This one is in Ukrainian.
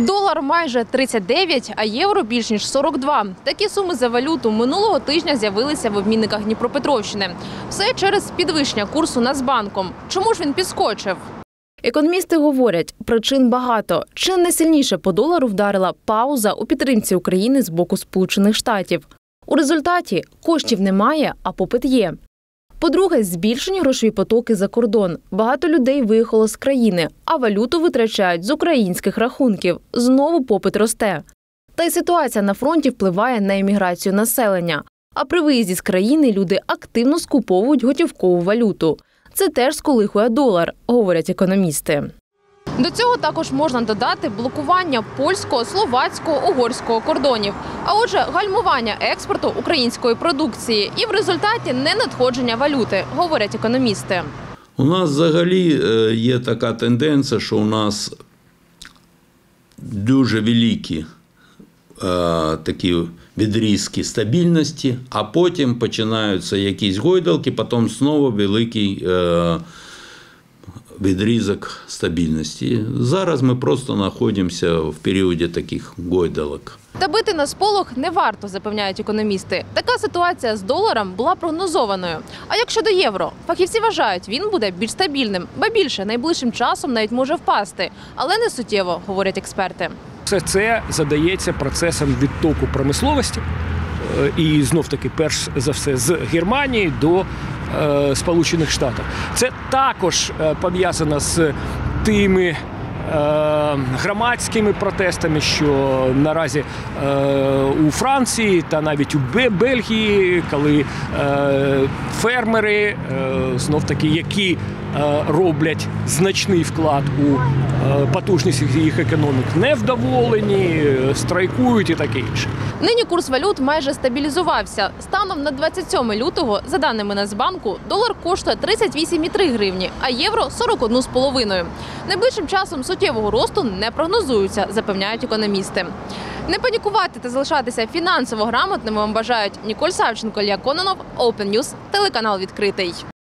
Долар майже 39, а євро більш ніж 42. Такі суми за валюту минулого тижня з'явилися в обмінниках Дніпропетровщини. Все через підвищення курсу Нацбанком. Чому ж він підскочив? Економісти говорять, причин багато. Чи не сильніше по долару вдарила пауза у підтримці України з боку Сполучених Штатів. У результаті коштів немає, а попит є. По-друге, збільшені грошові потоки за кордон. Багато людей виїхало з країни, а валюту витрачають з українських рахунків. Знову попит росте. Та й ситуація на фронті впливає на еміграцію населення. А при виїзді з країни люди активно скуповують готівкову валюту. Це теж сколихує долар, говорять економісти. До цього також можна додати блокування польського, словацького, угорського кордонів. А отже, гальмування експорту української продукції і в результаті ненадходження валюти, говорять економісти. У нас взагалі є така тенденція, що у нас дуже великі такі відрізки стабільності, а потім починаються якісь гойдалки, потім знову великий відрізок стабільності. Зараз ми просто знаходимося в періоді таких гойдалок. Та бити на сполох не варто, запевняють економісти. Така ситуація з доларом була прогнозованою. А як щодо євро? Фахівці вважають, він буде більш стабільним. Ба більше, найближчим часом навіть може впасти. Але не суттєво, говорять експерти. Все це задається процесом відтоку промисловості. І знов-таки, перш за все, з Германії до Сполучених Штатів. Це також пов'язано з тими громадськими протестами, що наразі у Франції та навіть у Бельгії, коли фермери, знов-таки, які роблять значний вклад у потужність їх економік, невдоволені, страйкують і таке інше. Нині курс валют майже стабілізувався. Станом на 27 лютого, за даними Нацбанку, долар коштує 38,3 гривні, а євро – 41,5. Найближчим часом суттєвого росту не прогнозуються, запевняють економісти. Не панікувати та залишатися фінансово грамотними вам бажають Ніколь Савченко, Ілля Кононов, Open News, телеканал «Відкритий».